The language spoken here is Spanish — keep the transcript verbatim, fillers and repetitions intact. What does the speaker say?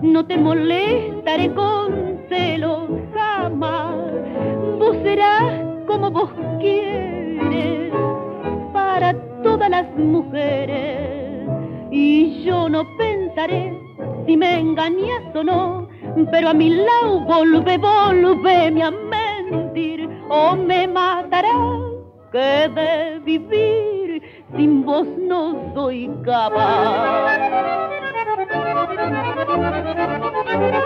no te molestaré con celos jamás. Vos serás como vos quieres para todas las mujeres, y yo no pensaré si me engañas o no, pero a mi lado volve, volveme a mentir, o me matarás, que de vivir sin vos no soy capaz.